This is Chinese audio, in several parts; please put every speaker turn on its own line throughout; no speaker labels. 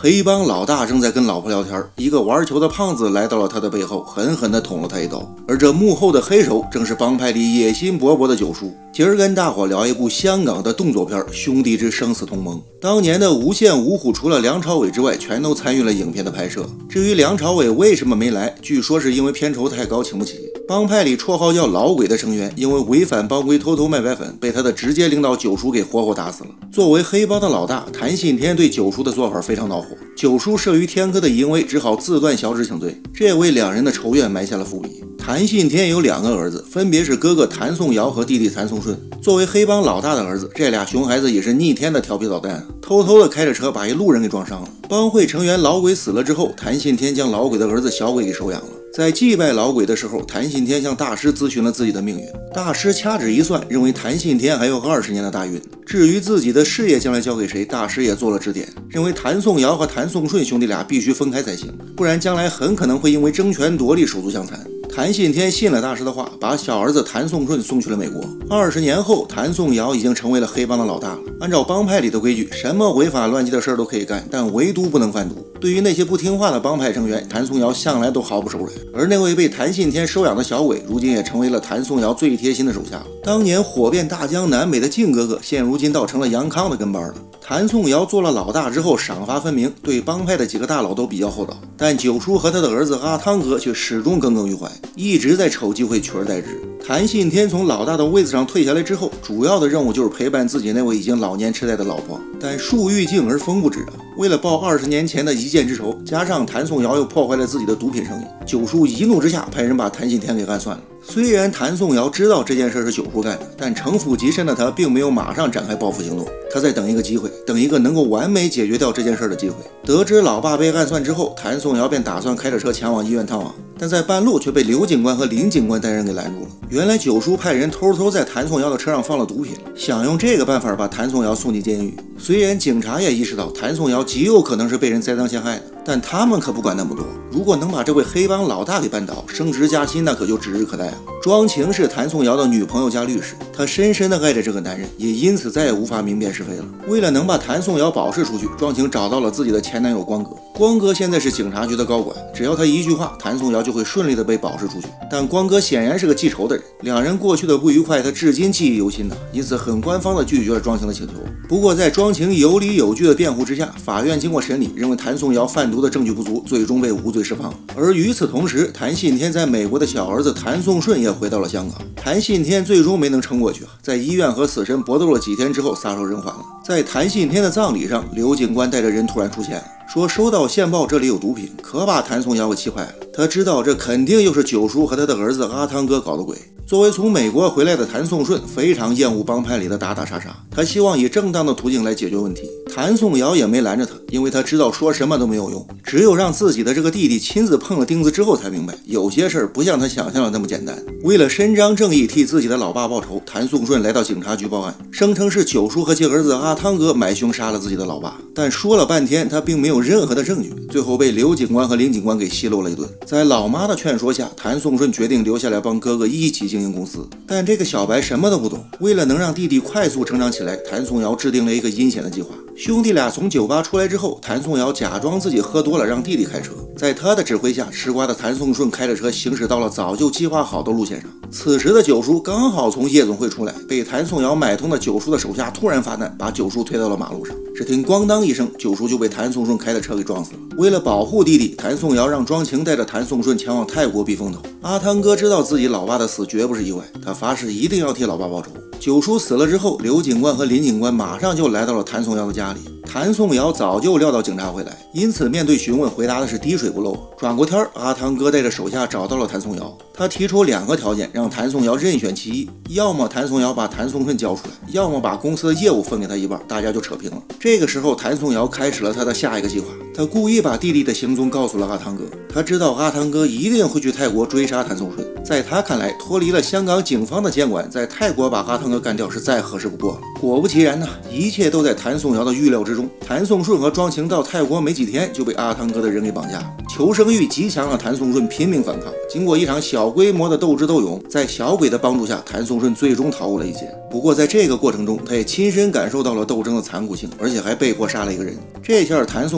黑帮老大正在跟老婆聊天，一个玩球的胖子来到了他的背后，狠狠地捅了他一刀。而这幕后的黑手正是帮派里野心勃勃的九叔。今儿跟大伙聊一部香港的动作片《兄弟之生死同盟》。当年的无线五虎除了梁朝伟之外，全都参与了影片的拍摄。至于梁朝伟为什么没来，据说是因为片酬太高，请不起。帮派里绰号叫老鬼的成员，因为违反帮规偷偷卖白粉，被他的直接领导九叔给活活打死了。作为黑帮的老大，谭信天对九叔的做法非常恼火。九叔慑于天哥的淫威，只好自断小指请罪，这为两人的仇怨埋下了伏笔。谭信天有两个儿子，分别是哥哥谭颂尧和弟弟谭颂顺。作为黑帮老大的儿子，这俩熊孩子也是逆天的调皮捣蛋，偷偷的开着车把一路人给撞伤了。帮会成员老鬼死了之后，谭信天将老鬼的儿子小鬼给收养了。在祭拜老鬼的时候，谭信天向大师咨询了自己的命运。大师掐指一算，认为谭信天还有20年的大运。至于自己的事业将来交给谁，大师也做了指点，认为谭颂尧和谭颂顺兄弟俩必须分开才行，不然将来很可能会因为争权夺利手足相残。谭信天信了大师的话，把小儿子谭颂顺送去了美国。20年后，谭颂尧已经成为了黑帮的老大了。按照帮派里的规矩，什么违法乱纪的事都可以干，但唯独不能贩毒。对于那些不听话的帮派成员，谭颂尧向来都毫不手软。而那位被谭信天收养的小鬼，如今也成为了谭颂尧最贴心的手下。当年火遍大江南北的靖哥哥，现如今倒成了杨康的跟班了。谭颂尧做了老大之后，赏罚分明，对帮派的几个大佬都比较厚道，但九叔和他的儿子阿汤哥却始终耿耿于怀，一直在瞅机会取而代之。谭信天从老大的位子上退下来之后，主要的任务就是陪伴自己那位已经老年痴呆的老婆。但树欲静而风不止啊！为了报20年前的一箭之仇，加上谭颂尧又破坏了自己的毒品生意，九叔一怒之下派人把谭信天给暗算了。虽然谭颂尧知道这件事是九叔干的，但城府极深的他并没有马上展开报复行动，他在等一个机会，等一个能够完美解决掉这件事的机会。得知老爸被暗算之后，谭颂尧便打算开着车前往医院探望，但在半路却被刘警官和林警官带人给拦住了。原来九叔派人偷偷在谭颂尧的车上放了毒品，想用这个办法把谭颂尧送进监狱。虽然警察也意识到谭颂尧极有可能是被人栽赃陷害的，但他们可不管那么多。如果能把这位黑帮老大给扳倒，升职加薪那可就指日可待啊！庄晴是谭颂尧的女朋友加律师，她深深的爱着这个男人，也因此再也无法明辨是非了。为了能把谭颂尧保释出去，庄晴找到了自己的前男友光哥。光哥现在是警察局的高管，只要他一句话，谭颂尧就会顺利的被保释出去。但光哥显然是个记仇的人，两人过去的不愉快他至今记忆犹新的，因此很官方的拒绝了庄晴的请求。不过在庄晴有理有据的辩护之下，法院经过审理，认为谭颂尧贩毒的证据不足，最终被无罪释放。而与此同时，谭信天在美国的小儿子谭颂顺也回到了香港。谭信天最终没能撑过去，在医院和死神搏斗了几天之后撒手人寰了。在谭信天的葬礼上，刘警官带着人突然出现了，说收到线报这里有毒品，可把谭颂尧给气坏了。他知道这肯定又是九叔和他的儿子阿汤哥搞的鬼。作为从美国回来的谭颂顺非常厌恶帮派里的打打杀杀，他希望以正当的途径来解决问题。谭颂尧也没拦着他，因为他知道说什么都没有用，只有让自己的这个弟弟亲自碰了钉子之后才明白，有些事儿不像他想象的那么简单。为了伸张正义，替自己的老爸报仇，谭颂顺来到警察局报案，声称是九叔和其儿子阿汤哥买凶杀了自己的老爸，但说了半天他并没有任何的证据，最后被刘警官和林警官给奚落了一顿。在老妈的劝说下，谭颂顺决定留下来帮哥哥一起经营公司，但这个小白什么都不懂。为了能让弟弟快速成长起来，谭颂尧制定了一个阴险的计划。兄弟俩从酒吧出来之后，谭颂尧假装自己喝多了，让弟弟开车。在他的指挥下，吃瓜的谭颂顺开着车行驶到了早就计划好的路线上。此时的九叔刚好从夜总会出来，被谭颂尧买通的九叔的手下突然发难，把九叔推到了马路上。只听咣当一声，九叔就被谭颂顺开的车给撞死了。为了保护弟弟，谭颂尧让庄晴带着谭颂顺前往泰国避风头。阿汤哥知道自己老爸的死绝不是意外，他发誓一定要替老爸报仇。九叔死了之后，刘警官和林警官马上就来到了谭颂尧的家里。谭颂尧早就料到警察会来，因此面对询问回答的是滴水不漏。转过天，阿汤哥带着手下找到了谭颂尧，他提出2个条件，让谭颂尧任选其一，要么谭颂尧把谭颂顺交出来，要么把公司的业务分给他一半，大家就扯平了。这个时候，谭颂尧开始了他的下一个计划，他故意把弟弟的行踪告诉了阿汤哥，他知道阿汤哥一定会去泰国追杀谭颂顺，在他看来，脱离了香港警方的监管，在泰国把阿汤哥干掉是再合适不过了。果不其然呢，一切都在谭颂尧的预料之中。谭颂顺和庄晴到泰国没几天就被阿汤哥的人给绑架，求生欲极强的谭颂顺拼命反抗。经过一场小规模的斗智斗勇，在小鬼的帮助下，谭颂顺最终逃过了一劫。不过在这个过程中，他也亲身感受到了斗争的残酷性，而且还被迫杀了一个人。这下谭颂顺算是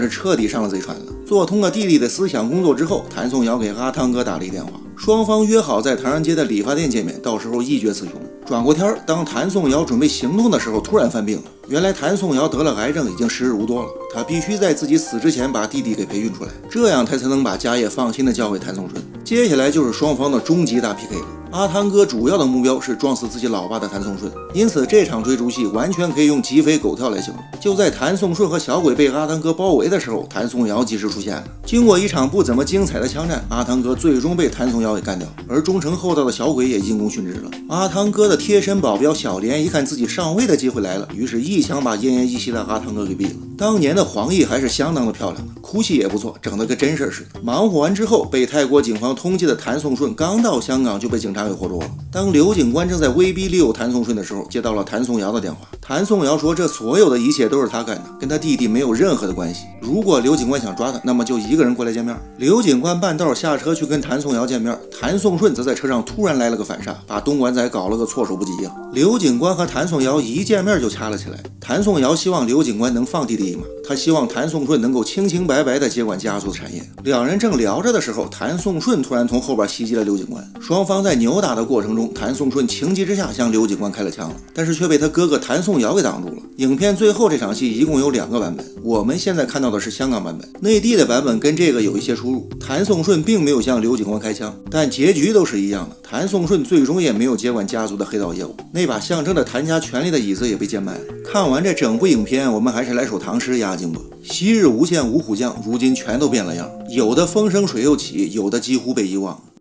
是彻底上了贼船了。做通了弟弟的思想工作之后，谭颂尧给阿汤哥打了一电话，双方约好在唐人街的理发店见面，到时候一决雌雄。转过天，当谭颂尧准备行动的时候，突然犯病了。原来谭颂尧得了癌症，已经时日无多了，他必须在自己死之前把弟弟给培育出来，这样他才能把家业放心的交给谭颂顺。接下来就是双方的终极大 PK 了。阿汤哥主要的目标是撞死自己老爸的谭颂顺，因此这场追逐戏完全可以用鸡飞狗跳来形容。就在谭颂顺和小鬼被阿汤哥包围的时候，谭颂尧及时出现了。经过一场不怎么精彩的枪战，阿汤哥最终被谭颂尧给干掉，而忠诚厚道的小鬼也因公殉职了。阿汤哥的贴身保镖小莲一看自己上位的机会来了，于是一枪把奄奄一息的阿汤哥给毙了。当年的黄奕还是相当的漂亮的，哭戏也不错，整得跟真事似的。忙活完之后，被泰国警方通缉的谭颂顺刚到香港就被警察给活捉了。当刘警官正在威逼利诱谭颂顺的时候，接到了谭颂尧的电话。谭颂尧说这所有的一切都是他干的，跟他弟弟没有任何的关系。如果刘警官想抓他，那么就一个人过来见面。刘警官半道下车去跟谭颂尧见面，谭颂顺则在车上突然来了个反杀，把东莞仔搞了个措手不及呀。刘警官和谭颂尧一见面就掐了起来。谭颂尧希望刘警官能放弟弟一马，他希望谭颂顺能够清清白白的接管家族的产业。两人正聊着的时候，谭颂顺突然从后边袭击了刘警官，双方在扭打的过程中，谭颂顺情急之下向刘警官开了枪了，但是却被他哥哥谭颂尧给挡住了。影片最后这场戏一共有2个版本，我们现在看到的是香港版本，内地的版本跟这个有一些出入。谭颂顺并没有向刘警官开枪，但结局都是一样的，谭颂顺最终也没有接管家族的黑道业务，那把象征着谭家权力的椅子也被贱卖了。看完这整部影片，我们还是来首唐诗压惊吧。昔日无限五虎将，如今全都变了样，有的风生水又起，有的几乎被遗忘。